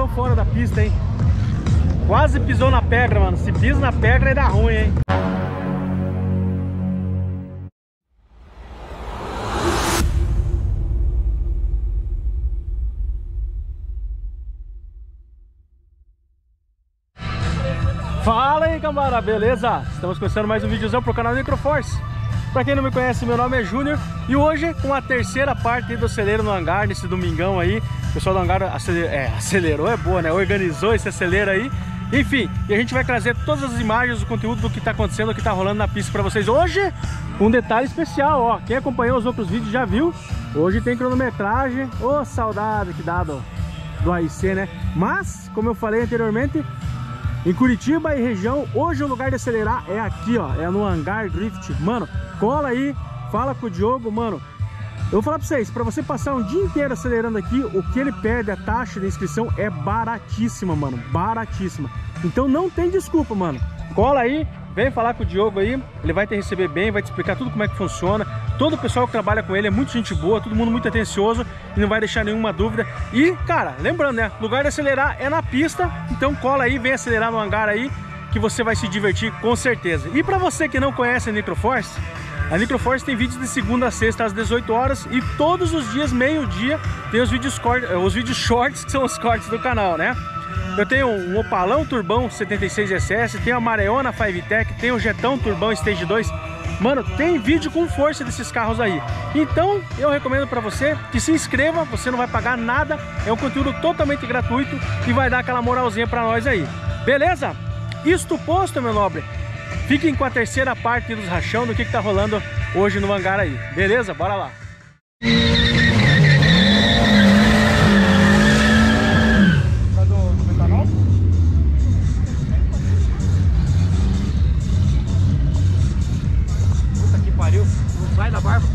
fora da pista, hein? Quase pisou na pedra, mano. Se pisa na pedra, aí dá ruim, hein? Fala aí, camarada, beleza? Estamos começando mais um videozão pro canal Nitroforce. Pra quem não me conhece, meu nome é Júnior e hoje com a terceira parte do acelero no hangar, nesse domingão aí. O pessoal do hangar acelerou, é boa, né? Organizou esse acelero aí. Enfim, e a gente vai trazer todas as imagens, o conteúdo do que tá acontecendo, o que tá rolando na pista pra vocês. Hoje, um detalhe especial, ó. Quem acompanhou os outros vídeos já viu. Hoje tem cronometragem. Ô, saudade que dá do AIC, né? Mas, como eu falei anteriormente, em Curitiba e região, hoje o lugar de acelerar é aqui, ó. É no Hangar Drift. Mano, cola aí, fala com o Diogo, mano. Eu vou falar pra vocês, pra você passar um dia inteiro acelerando aqui, o que ele perde, a taxa de inscrição é baratíssima, mano. Baratíssima. Então não tem desculpa, mano. Cola aí, vem falar com o Diogo aí. Ele vai te receber bem, vai te explicar tudo como é que funciona. Todo o pessoal que trabalha com ele é muito gente boa, todo mundo muito atencioso e não vai deixar nenhuma dúvida. E, cara, lembrando, né? Lugar de acelerar é na pista, então cola aí, vem acelerar no hangar aí, que você vai se divertir com certeza. E pra você que não conhece a Nitroforce, a Nitroforce tem vídeos de segunda a sexta às 18 horas e todos os dias, meio-dia, tem os vídeos shorts, que são os cortes do canal, né? Eu tenho um Opalão Turbão 76SS, tenho a Mareona 5Tech, tenho o Jetão Turbão Stage 2. Mano, tem vídeo com força desses carros aí. Então, eu recomendo pra você que se inscreva, você não vai pagar nada, é um conteúdo totalmente gratuito e vai dar aquela moralzinha pra nós aí. Beleza? Isto posto, meu nobre, fiquem com a terceira parte dos rachão do que tá rolando hoje no hangar aí. Beleza? Bora lá! Puta que pariu! Não sai da barba!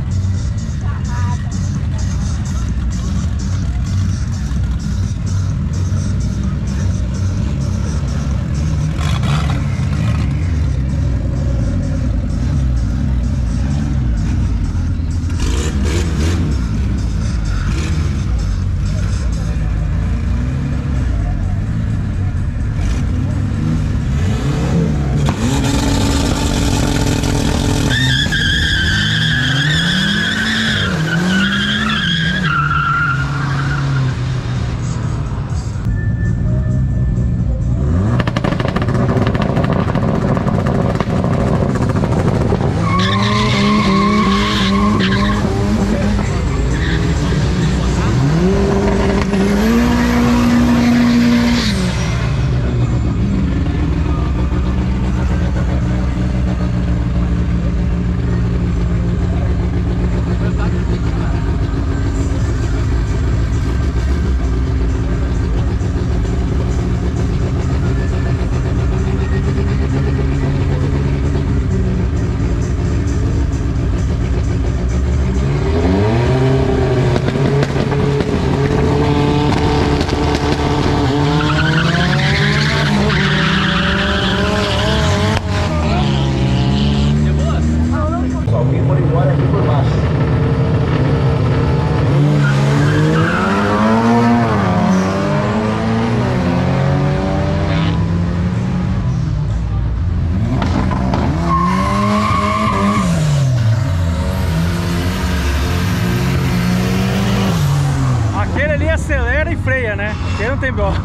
Acelera e freia, né? Porque não tem dó.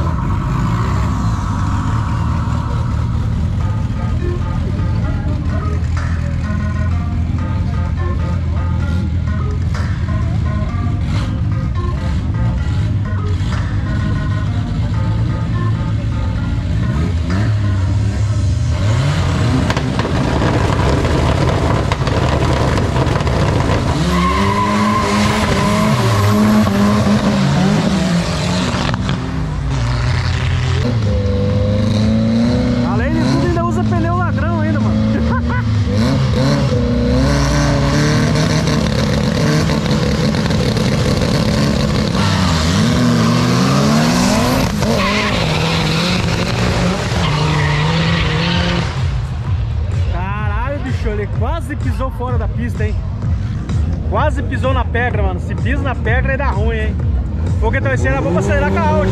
Quase pisou fora da pista, hein? Quase pisou na pedra, mano. Se pisa na pedra, aí dá ruim, hein? Foguetão, esse era bom pra acelerar com a Audi.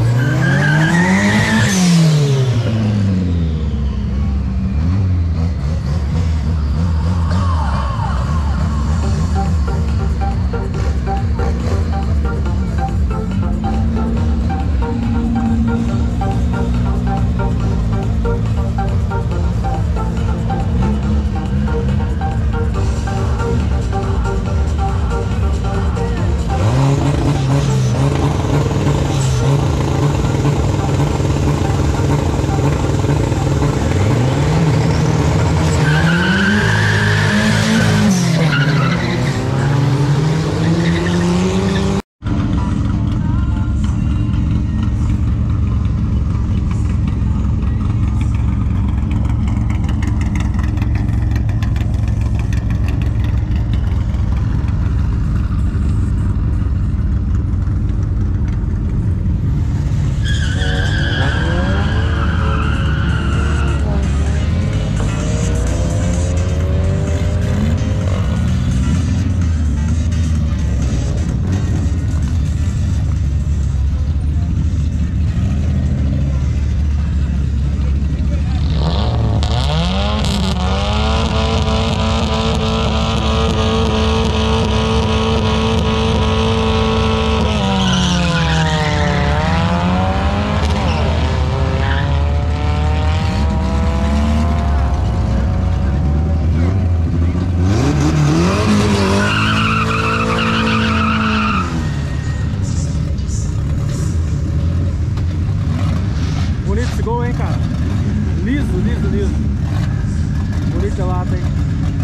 Liso. Bonita lata, hein?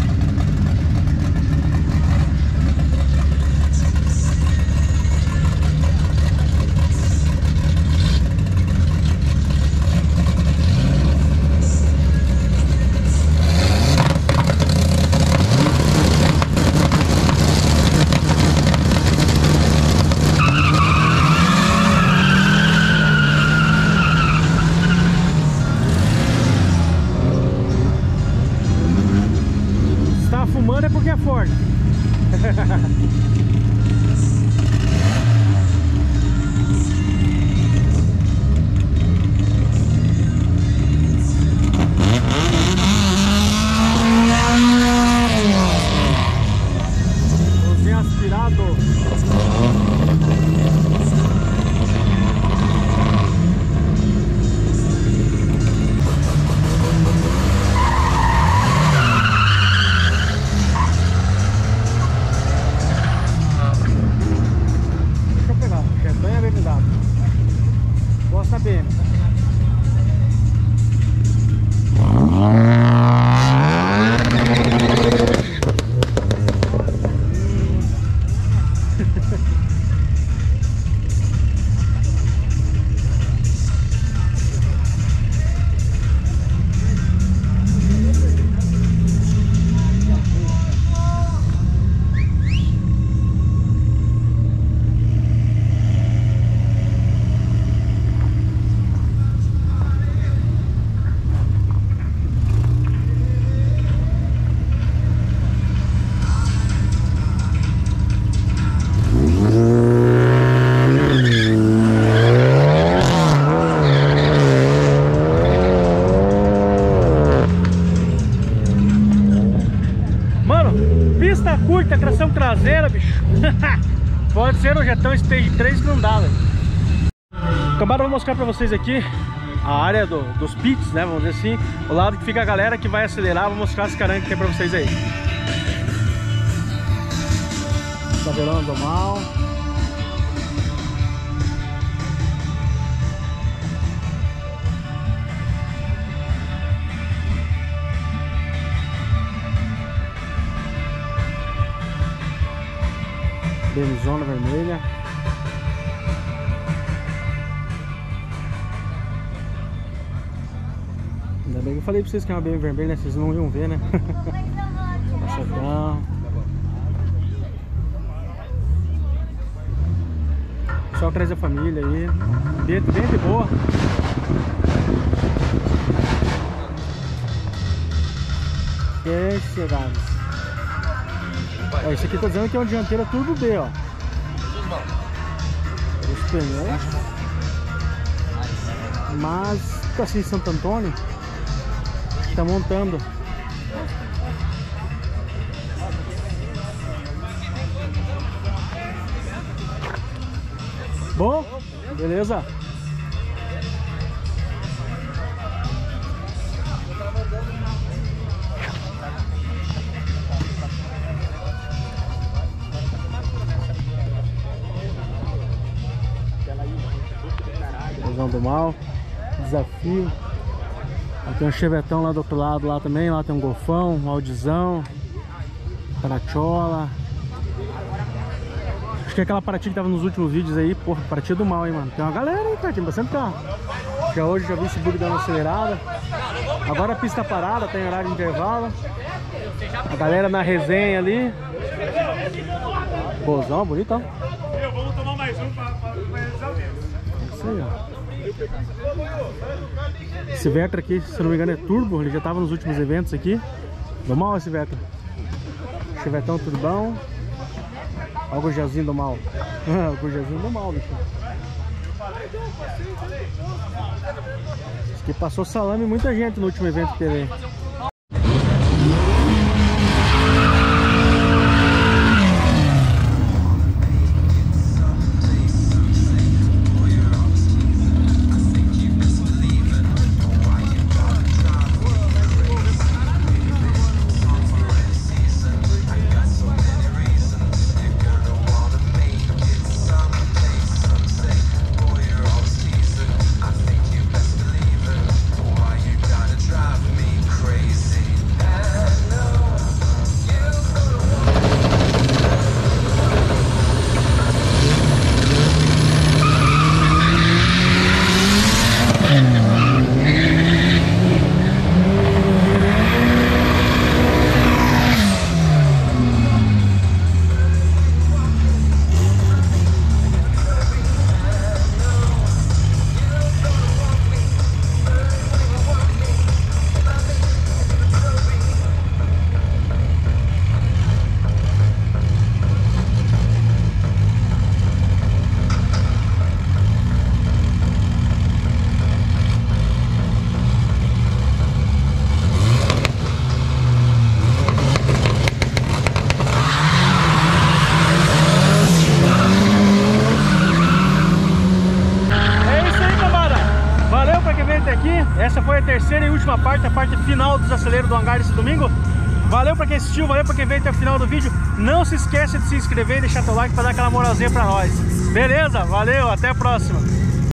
Fumando é porque é forte. Cozinha aspirado. Gosto da BM. Pista curta, tração traseira, bicho. Pode ser o Jetão Stage 3 que não dá, velho. Cambada, vou mostrar pra vocês aqui a área dos pits, né? Vamos dizer assim. O lado que fica a galera que vai acelerar. Vou mostrar as carangas que tem pra vocês aí. Tabelão do mal. BMzona vermelha. Ainda bem que eu falei pra vocês que é uma BM vermelha, né? Vocês não iam ver, né? Passadão. Só traz a família aí. Bem de boa. É chegado. Ó, esse aqui tá dizendo que é um dianteiro turbo B, ó. pneus. Mas tá assim em Santo Antônio, tá montando. Bom, beleza. Visão do mal, desafio. Tem um chevetão lá do outro lado lá também, lá tem um golfão, um audizão, parachola. Acho que é aquela Paraty que tava nos últimos vídeos aí, porra, Paraty do mal, hein, mano. Tem uma galera aí, cara, tem bastante carro. Já hoje já vi esse bug dando uma acelerada. Agora a pista parada, tem horário de intervalo. A galera na resenha ali. Bozão, bonitão. Vamos tomar mais um pra realizar o mesmo. Isso aí, ó. Esse Vectra aqui, se eu não me engano, é turbo. Ele já tava nos últimos eventos aqui. Do mal esse Vectra. Chevetão turbão. Olha o Gurjazinho do mal. O Gurjazinho do mal, bicho. Esse aqui passou salame e muita gente no último evento que teve. Essa foi a terceira e última parte, a parte final dos aceleros do hangar desse domingo. Valeu pra quem assistiu, valeu pra quem veio até o final do vídeo. Não se esqueça de se inscrever e deixar teu like pra dar aquela moralzinha pra nós. Beleza? Valeu, até a próxima.